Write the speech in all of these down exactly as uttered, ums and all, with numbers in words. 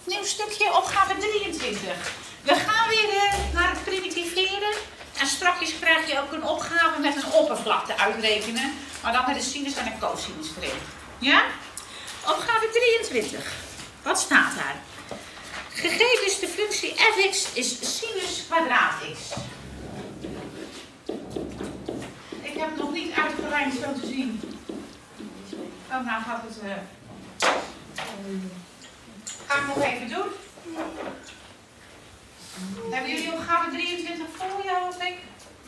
Nieuw stukje, opgave drieëntwintig. We gaan weer uh, naar het primitiveren. En straks krijg je ook een opgave met een oppervlakte uitrekenen. Maar dan met een sinus en een cosinus erin. Ja? Opgave drieëntwintig. Wat staat daar? Gegeven is de functie fx is sinus kwadraat x. Ik heb het nog niet uitgelijnd zo te zien. Oh, nou gaat het... Uh... Ga ik nog even doen. Hebben jullie opgave drieëntwintig voor je, hoop ik?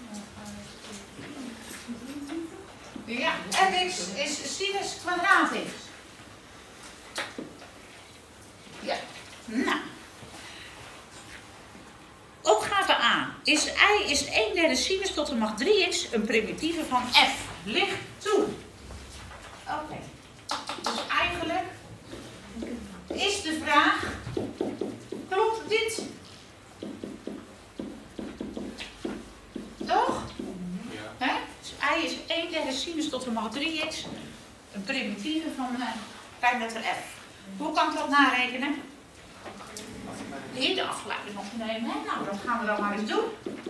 Ja, fx is sinus kwadraat x. Ja, nou. Opgave A. Is y is een derde sinus tot de macht drie x een primitieve van f. Ligt toe. Oké. Okay. Dus eigenlijk is de vraag, klopt dit? Toch? Ja. He? Dus y is een derde sinus tot de macht drie x een primitieve van uh, pijnletter f. Hoe kan ik dat narekenen? Hier de afgeleide nog nemen. Hè? Nou, dat gaan we dan maar eens doen.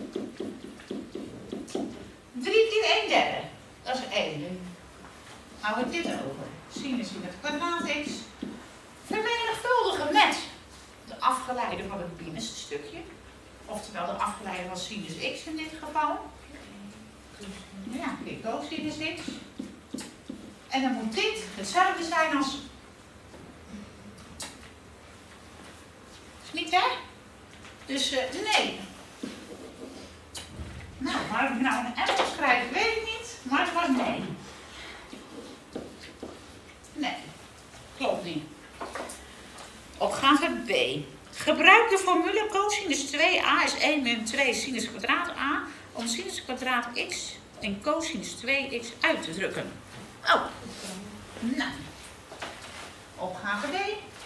drie keer een derde. Dat is één. Hou ik dit over. Sinus in het kwadraat x. Vermenigvuldigen met de afgeleide van het binnenste stukje. Oftewel de afgeleide van sinus x in dit geval. Ja, keer cosinus x. En dan moet dit hetzelfde zijn als... Niet hè? Dus uh, nee. Nou, waar ik nou een M op schrijf, weet ik niet. Maar het was nee. Nee. Klopt niet. Opgave B. Gebruik de formule cosinus twee a is één min twee sinus kwadraat a om sinus kwadraat x en cosinus twee x uit te drukken. Oh. Nou. Opgave B.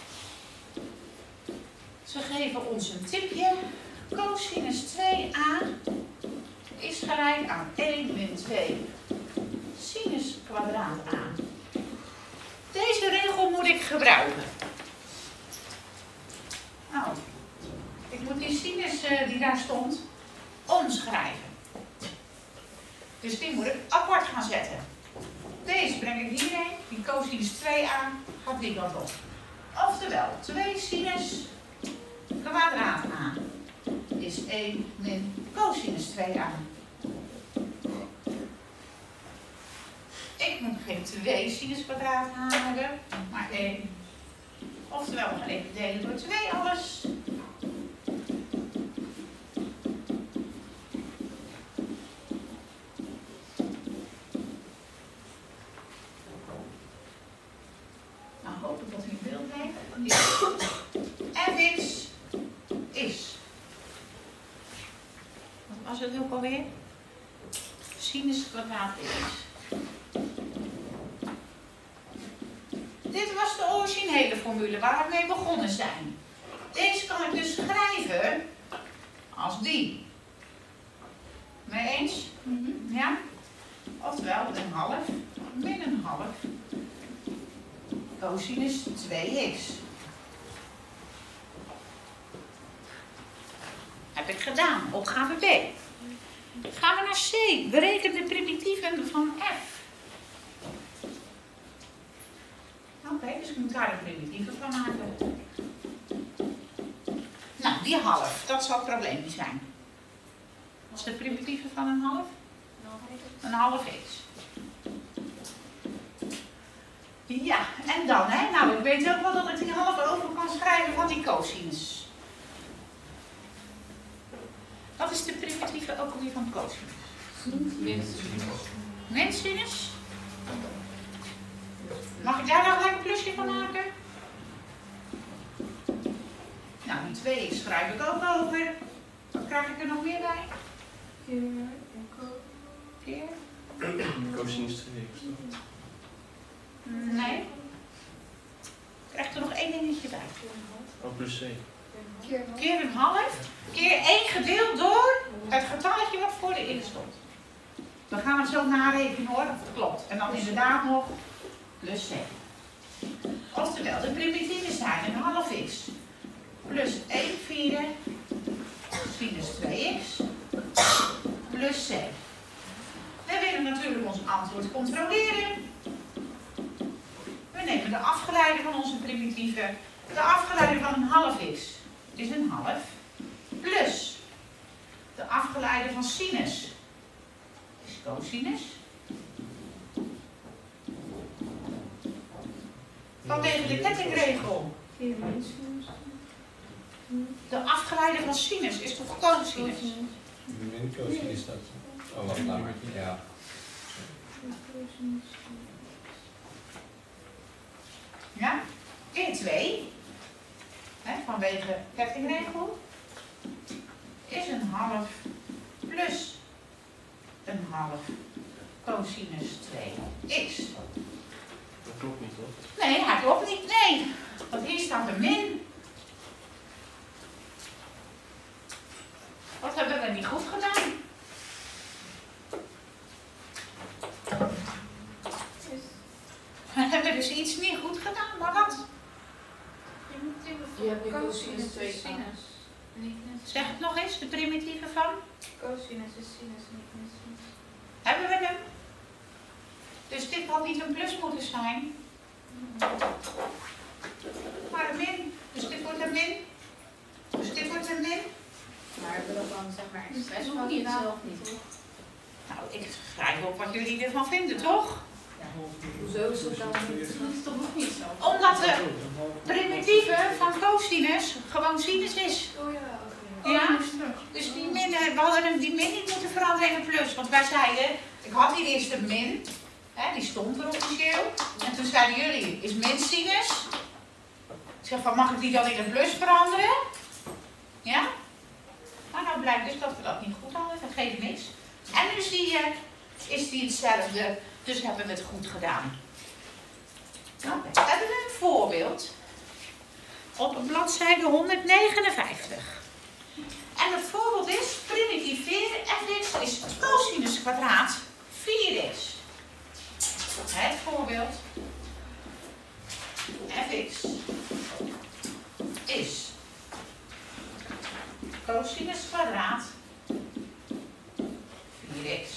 Ze geven ons een tipje. Cosinus twee a is gelijk aan één min twee sinus kwadraat a. Deze regel moet ik gebruiken. Nou, ik moet die sinus uh, die daar stond omschrijven. Dus die moet ik apart gaan zetten. Deze breng ik hierheen. Die cosinus twee a gaat die kant op. Oftewel, twee sinus kwadraat a is één min cosinus twee a. Ik moet geen twee sinus kwadraat a hebben, maar één. Oftewel, we gaan even delen door twee alles. Nou hoop ik dat u in beeld heeft. Fx is. Wat was het ook alweer? Sinus kwadraat x. Dit was de originele formule waar we mee begonnen zijn. Deze kan ik dus schrijven als die. Mee eens? Mm-hmm. Ja? Oftewel een half min een half cosinus twee x. Heb ik gedaan. Opgave B. Gaan we naar C. Bereken de primitieven van f. Oké, okay, dus ik moet daar een primitieve van maken. Nou, die half, dat zal het probleem niet zijn. Wat is de primitieve van een half? Een half x. Ja, en dan, hè? Nou, ik weet ook wel dat ik die half over kan schrijven van die cosinus. Wat is de primitieve ook alweer van cosinus? Minsinus. Mag ik daar nou gelijk een plusje van maken? Nou, die twee x schrijf ik ook over. Wat krijg ik er nog meer bij? Keer. Cosinus twee x. Nee. Krijg er nog één dingetje bij. Oh, plus c. Keer een half. Keer één gedeeld door het getalletje wat voor de in stond. Dan gaan we het zo narekenen hoor, of het klopt. En dan inderdaad nog plus c. Oftewel, de primitieven zijn een half x primitieve. De afgeleide van een half x is een half. Plus de afgeleide van sinus is cosinus. Vanwege de kettingregel. De afgeleide van sinus is toch cosinus? Min cosinus is dat. Oh, wat langer. Ja. Ja? Keer twee. Hè, vanwege kettingregel. Is een half plus een half cosinus twee x. Dat klopt niet, toch? Nee, hij klopt niet. Nee. Want hier staat een min. Wat hebben we niet goed gedaan? We hebben dus iets niet goed gedaan, maar wat? Je hebt nu cosinus twee sinus. Zeg het nog eens, de primitieve van? Cosinus is sinus, niet min sinus. Hebben we hem? Dus dit had niet een plus moeten zijn. Maar een min. Dus dit wordt een min. Dus dit wordt een min. Maar hebben we dat dan zeg maar expres Dat van doe je gedaan? zelf niet. Nou, ik schrijf op wat jullie ervan vinden, toch? Hoezo is dat dan niet? Dat is toch nog niet zo? Omdat de primitieve van cosinus gewoon sinus is. Oh ja, oké. Ja? Dus die min, we hadden hem die min niet moeten veranderen in een plus. Want wij zeiden, ik had hier eerst een min. Hè, die stond er officieel. En toen zeiden jullie, is min sinus? Ik zeg van, mag ik die dan in een plus veranderen? Ja? Maar nou blijkt dus dat we dat niet goed hadden, dat geeft niks. En nu zie je, is die hetzelfde, dus hebben we het goed gedaan. Nou, we hebben een voorbeeld op bladzijde honderdnegenenvijftig. En het voorbeeld is, primitiveren fx is cosinus kwadraat vier x. Het voorbeeld, fx is cosinus kwadraat vier x.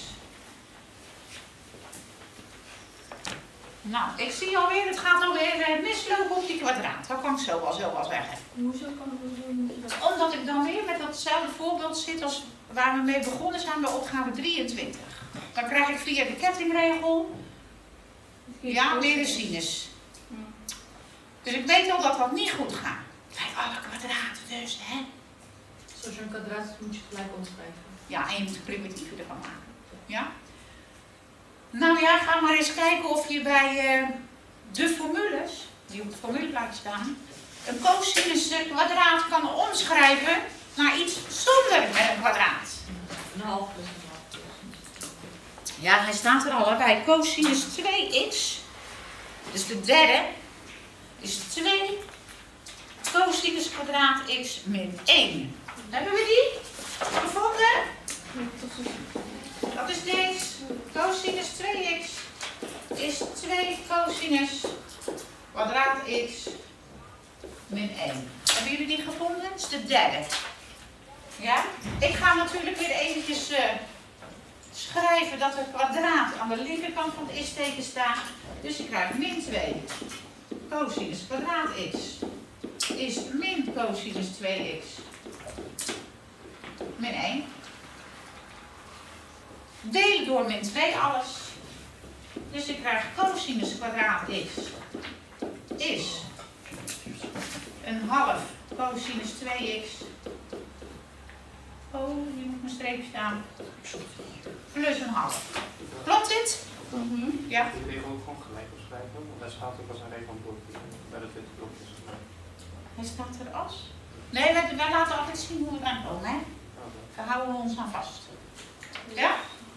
Nou, ik zie alweer, het gaat alweer eh, mislopen op die kwadraat. Dat kan ik zo wel, zo wel zeggen. Hoezo kan het zo moet je dat? Omdat ik dan weer met datzelfde voorbeeld zit als waar we mee begonnen zijn bij opgave drieëntwintig. Dan krijg ik via de kettingregel, ja, weer de sinus. Dus ik weet al dat dat niet goed gaat. Kijk, alle kwadraten dus, hè. Zoals je een kwadraat moet je gelijk omschrijven. Ja, en je moet de primitieve ervan maken. Ja? Nou ja, ga maar eens kijken of je bij uh, de formules, die op het formuleplaatje staan, een cosinus kwadraat kan omschrijven naar iets zonder met een kwadraat. Een half plus een half plus. Ja, hij staat er al hè, bij cosinus twee x. Dus de derde is twee cosinus kwadraat x min één. Hebben we die gevonden? Dat is deze. Cosinus twee x is twee cosinus kwadraat x min één. Hebben jullie die gevonden? Dat is de derde. Ja? Ik ga natuurlijk weer eventjes uh, schrijven dat er kwadraat aan de linkerkant van het is-teken staat. Dus ik krijg min twee cosinus kwadraat x is min cosinus twee x min één. Delen door min twee alles. Dus ik krijg cosinus kwadraat x is een half cosinus twee x. Oh, hier moet mijn streepje staan. Plus een half. Klopt dit? Mm-hmm. Ja. Die regel ook gewoon gelijk opschrijven, want daar staat ook als een regel op bij de witte blokjes. Hij staat er als? Nee, wij, wij laten altijd zien hoe we eraan komen, hè? Daar houden we ons aan vast. Ja?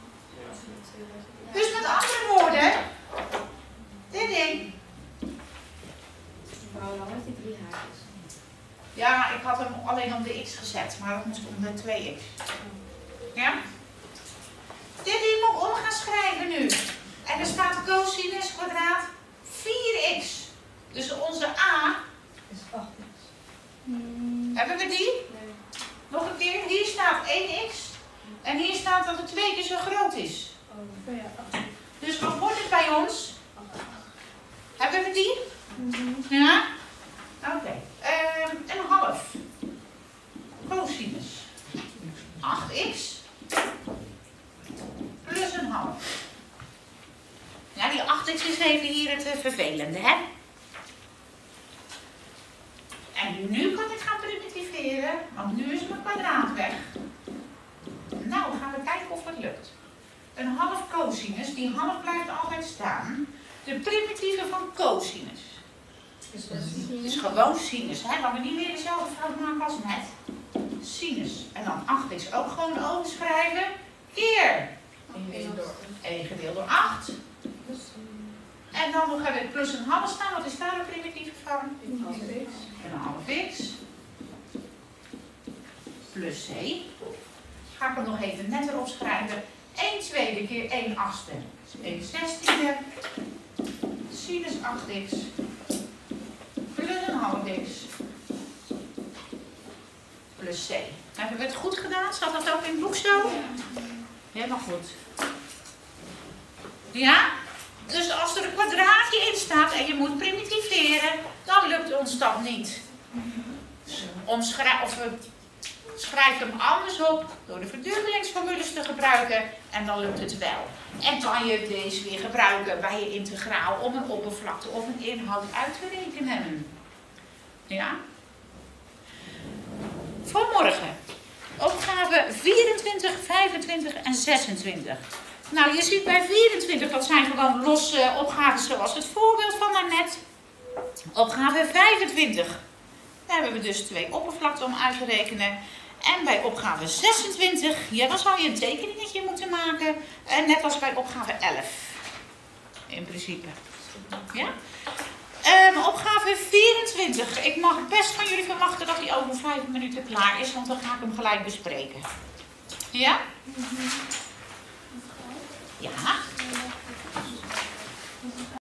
Dus met andere woorden, dit ding. Mevrouw, dan met die drie haakjes. Ja, ik had hem alleen om de x gezet, maar dat moest om de twee x. Ja? Dit ding moet om gaan schrijven nu. En er staat cosinus kwadraat vier x. Dus onze a, Is acht x. hebben we die? Nee. Nog een keer, hier staat één x. En hier staat dat het twee keer zo groot is. Oh, ja, acht. Dus wat wordt het bij ons? acht. Hebben we die? Mm-hmm. Ja? vervelende, hè? En nu kan ik gaan primitiveren, want nu is mijn kwadraat weg. Nou, gaan we kijken of het lukt. Een half cosinus, die half blijft altijd staan. De primitieven van cosinus. Is dat Het is gewoon sinus, hè? Laten we niet weer dezelfde fout maken als net. Sinus. En dan acht is ook gewoon overschrijven. Keer één gedeeld door acht. En dan nog hebben we plus een half staan. Wat is daar een primitieve van? een half x. En een half x. Plus c. Ga ik hem nog even net erop schrijven. één tweede keer één achtste. is één zestiende. Sinus acht x. Plus een half x. Plus c. Hebben we het goed gedaan? Staat dat ook in het boek zo? Helemaal goed. Ja? Dus als er een kwadraatje in staat en je moet primitiveren, dan lukt ons dat niet. Omschrijf, of we schrijven hem anders op door de verdubbelingsformules te gebruiken en dan lukt het wel. En kan je deze weer gebruiken bij je integraal om een oppervlakte of een inhoud uit te rekenen. Ja? Voor morgen. Opgave vierentwintig, vijfentwintig en zesentwintig. Nou, je ziet bij vierentwintig, dat zijn gewoon losse opgaven zoals het voorbeeld van daarnet. Opgave vijfentwintig, daar hebben we dus twee oppervlakten om uit te rekenen. En bij opgave zesentwintig, ja, dan zou je een tekeningetje moeten maken. En net als bij opgave elf. In principe. Ja? Um, opgave vierentwintig. Ik mag best van jullie verwachten dat hij over vijf minuten klaar is, want dan ga ik hem gelijk bespreken. Ja? Ja.